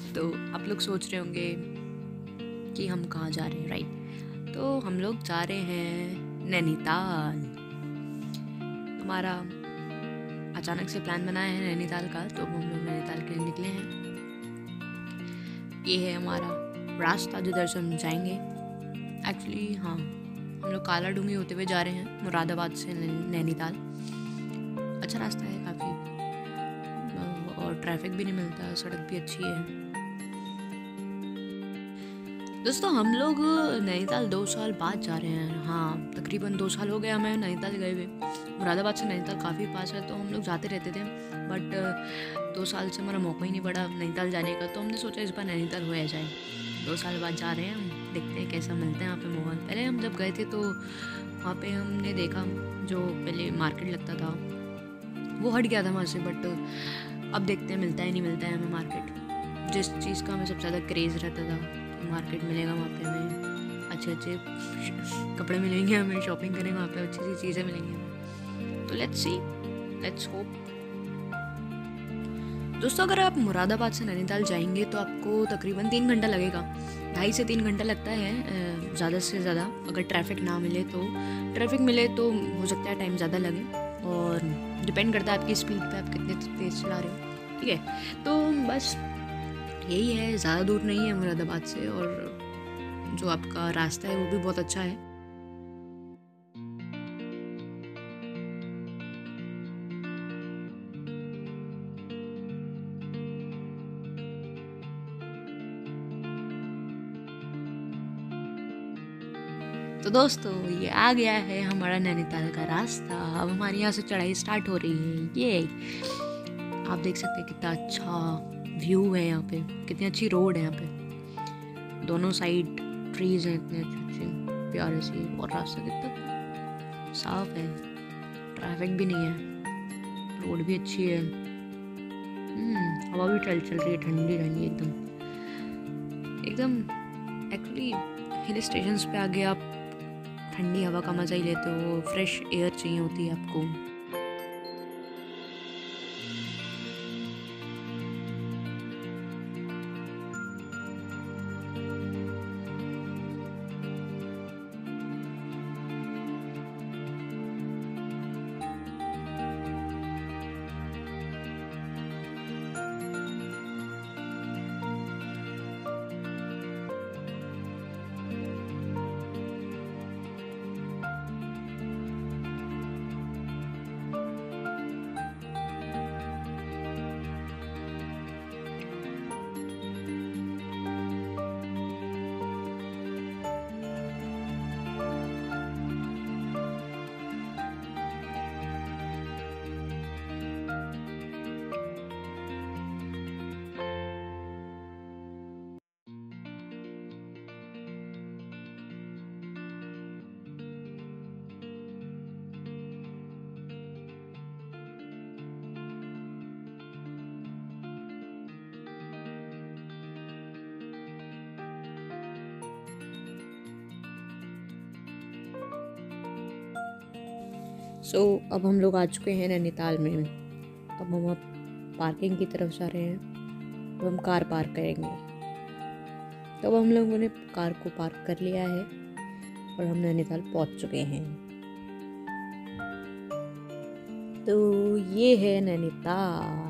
तो आप लोग सोच रहे होंगे कि हम कहाँ जा रहे हैं, राइट? तो हम लोग जा रहे हैं नैनीताल। हमारा अचानक से प्लान बनाया है नैनीताल का, तो हम लोग नैनीताल के लिए निकले हैं। ये है हमारा रास्ता जिधर से हम जाएंगे। एक्चुअली हाँ, हम लोग काला डूंगी होते हुए जा रहे हैं मुरादाबाद से नैनीताल। अच्छा रास्ता है काफ़ी, और ट्रैफिक भी नहीं मिलता, सड़क भी अच्छी है। दोस्तों हम लोग नैनीताल 2 साल बाद जा रहे हैं। हाँ, तकरीबन 2 साल हो गए हमें नैनीताल गए हुए। मुरादाबाद से नैनीताल काफ़ी पास है, तो हम लोग जाते रहते थे, बट 2 साल से हमारा मौका ही नहीं पड़ा नैनीताल जाने का। तो हमने सोचा इस बार नैनीताल हो जाए। 2 साल बाद जा रहे हैं हम, देखते हैं कैसा मिलता है यहाँ पे माहौल। पहले हम जब गए थे तो वहाँ पे हमने देखा जो पहले मार्केट लगता था वो हट गया था वहाँ से, बट अब देखते हैं मिलता है नहीं मिलता है हमें मार्केट। जिस चीज़ का हमें सबसे ज़्यादा क्रेज़ रहता था, मार्केट मिलेगा वहाँ पे हमें, अच्छे अच्छे कपड़े मिलेंगे, हमें शॉपिंग करेंगे वहाँ पे, अच्छी अच्छी चीज़ें मिलेंगी हमें। तो लेट्स सी, लेट्स होप। दोस्तों अगर आप मुरादाबाद से नैनीताल जाएंगे तो आपको तकरीबन 3 घंटा लगेगा, 2.5 से 3 घंटा लगता है ज़्यादा से ज़्यादा। अगर ट्रैफिक ना मिले तो, ट्रैफिक मिले तो हो सकता है टाइम ज़्यादा लगे, और डिपेंड करता है आपकी स्पीड पे, आप कितने तेज़ चला रहे हो, ठीक है? तो बस यही है, ज़्यादा दूर नहीं है मुरादाबाद से, और जो आपका रास्ता है वो भी बहुत अच्छा है। तो दोस्तों ये आ गया है हमारा नैनीताल का रास्ता। अब हमारे यहाँ से चढ़ाई स्टार्ट हो रही है। ये आप देख सकते हैं कितना अच्छा व्यू है यहाँ पे, कितनी अच्छी रोड है यहाँ पे, दोनों साइड ट्रीज हैं इतने अच्छे अच्छे प्यारे से, और रास्ता कितना साफ है, ट्रैफिक भी नहीं है, रोड भी अच्छी है। हवा भी चल रही है, ठंडी ठंडी एकदम एकदम। एक्चुअली हिल स्टेशंस पे आगे आप ठंडी हवा का मज़ा ही लेते हो, फ्रेश एयर चाहिए होती है आपको। अब हम लोग आ चुके हैं नैनीताल में। अब हम पार्किंग की तरफ जा रहे हैं, अब हम कार पार्क करेंगे। तो हम लोगों ने कार को पार्क कर लिया है और हम नैनीताल पहुंच चुके हैं। तो ये है नैनीताल।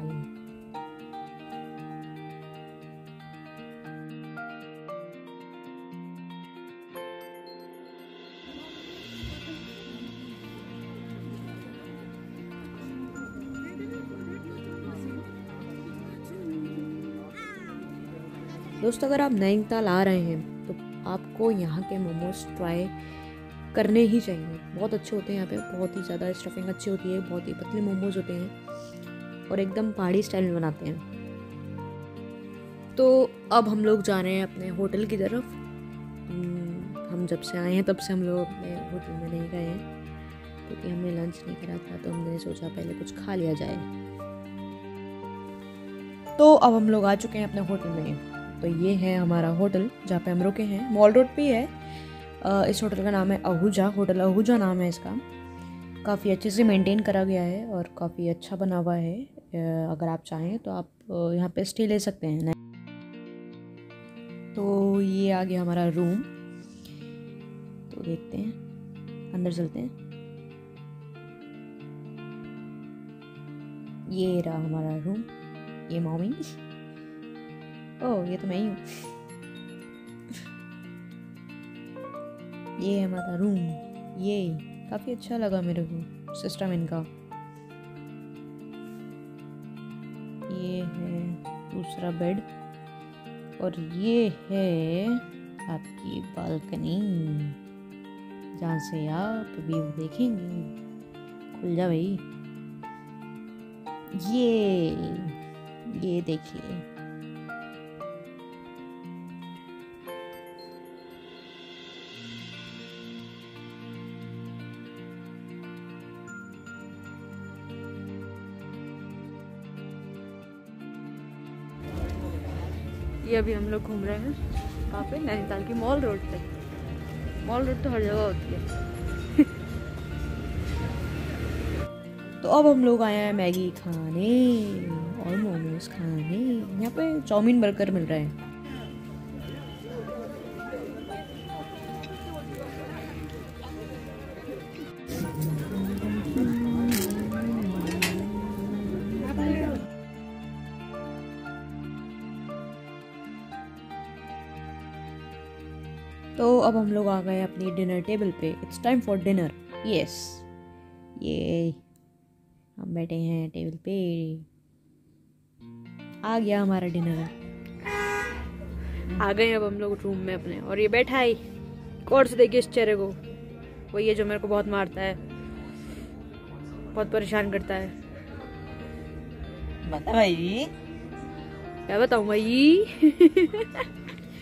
दोस्तों अगर आप नैनीताल आ रहे हैं तो आपको यहाँ के मोमोज ट्राई करने ही चाहिए। बहुत अच्छे होते हैं यहाँ पे, बहुत ही ज़्यादा स्टफिंग अच्छी होती है, बहुत ही पतले मोमोज होते हैं और एकदम पहाड़ी स्टाइल में बनाते हैं। तो अब हम लोग जा रहे हैं अपने होटल की तरफ। हम जब से आए हैं तब से हम लोग अपने होटल में नहीं गए हैं, क्योंकि हमने लंच नहीं करा था, तो हमने सोचा पहले कुछ खा लिया जाए। तो अब हम लोग आ चुके हैं अपने होटल में। तो ये है हमारा होटल जहाँ पे हम रुके हैं, मॉल रोड पे है। इस होटल का नाम है आहूजा, होटल आहूजा नाम है इसका। काफ़ी अच्छे से मेंटेन करा गया है और काफ़ी अच्छा बना हुआ है। अगर आप चाहें तो आप यहाँ पे स्टे ले सकते हैं। ये आ गया हमारा रूम। तो देखते हैं, अंदर चलते हैं। ये रहा हमारा रूम। ये मम्मी, ओह ये तो मैं ही हूँ। ये है हमारा रूम। ये काफ़ी अच्छा लगा मेरे को सिस्टम इनका। ये है दूसरा बेड और ये है आपकी बालकनी, जहाँ से आप व्यू देखेंगे। खुल जा भाई। ये देखिए, ये अभी हम लोग घूम रहे हैं कहाँ पे, नैनीताल की मॉल रोड पे। मॉल रोड तो हर जगह होती है। तो अब हम लोग आए हैं मैगी खाने और मोमोज खाने। यहाँ पे चाउमीन बर्गर मिल रहे हैं। तो अब हम लोग आ गए अपनी डिनर टेबल पे। It's time for dinner. Yes, ये हम बैठे हैं टेबल पे। आ गया हमारा डिनर। आ गए अब हम लोग रूम में अपने, और ये बैठा है कोर्स। देखिए इस चेहरे को, वही है जो मेरे को बहुत मारता है, बहुत परेशान करता है। बता भाई, क्या बताऊं भाई।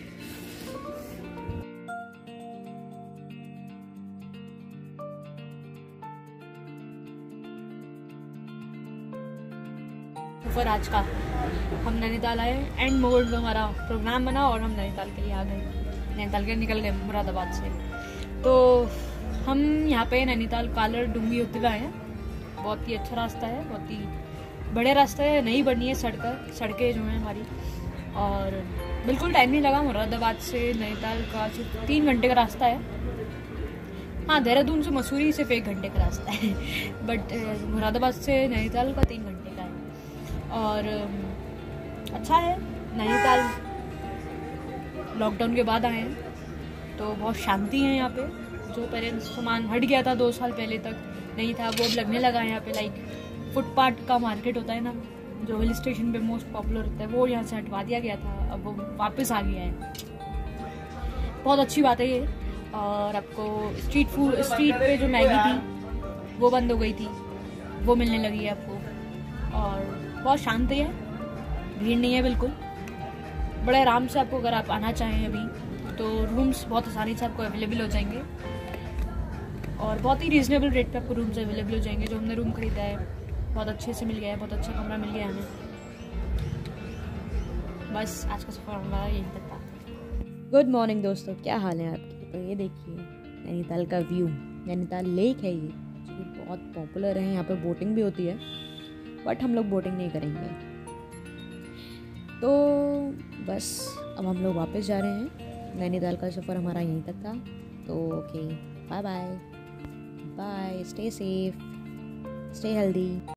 सफर आज का, हम नैनीताल आए। एंड मोड में हमारा प्रोग्राम बना और हम नैनीताल के लिए आ गए। नैनीताल के निकल गए मुरादाबाद से। तो हम यहाँ पे नैनीताल कालर डूंगी होते हुए आए हैं। बहुत ही अच्छा रास्ता है, बहुत ही बढ़िया रास्ता है। नई बनी है सड़कें जो हैं हमारी, और बिल्कुल टाइम नहीं लगा। मुरादाबाद से नैनीताल का सिर्फ 3 घंटे का रास्ता है। हाँ, देहरादून से मसूरी सिर्फ 1 घंटे का रास्ता है, बट मुरादाबाद से नैनीताल का 3 घंटे का है। और अच्छा है नैनीताल। लॉकडाउन के बाद आए हैं तो बहुत शांति है यहाँ पे। जो पहले सामान हट गया था 2 साल पहले तक नहीं था, वो अब लगने लगा है यहाँ पे। लाइक फुटपाथ का मार्केट होता है ना, जो हिल स्टेशन पे मोस्ट पॉपुलर होता है, वो यहाँ से हटवा दिया गया था। अब वो वापस आ गया है। बहुत अच्छी बात है ये। और आपको स्ट्रीट पे जो मैगी थी वो बंद हो गई थी, वो मिलने लगी है आपको। और बहुत शांति है, भीड़ नहीं है बिल्कुल। बड़े आराम से आपको, अगर आप आना चाहें अभी, तो रूम्स बहुत आसानी से आपको अवेलेबल हो जाएंगे, और बहुत ही रीजनेबल रेट पे आपको रूम्स अवेलेबल हो जाएंगे। जो हमने रूम खरीदा है बहुत अच्छे से मिल गया है, बहुत अच्छा कमरा मिल गया है हमें। बस आज का सफ़र हमारा यहीं तक था। गुड मॉर्निंग दोस्तों, क्या हाल है आपके? तो ये देखिए नैनीताल का व्यू। नैनीताल लेक है ये, जो बहुत पॉपुलर है। यहाँ पे बोटिंग भी होती है, बट हम लोग बोटिंग नहीं करेंगे। तो बस अब हम लोग वापस जा रहे हैं। नैनीताल का सफ़र हमारा यहीं तक था। तो okay, bye bye, stay safe, stay healthy.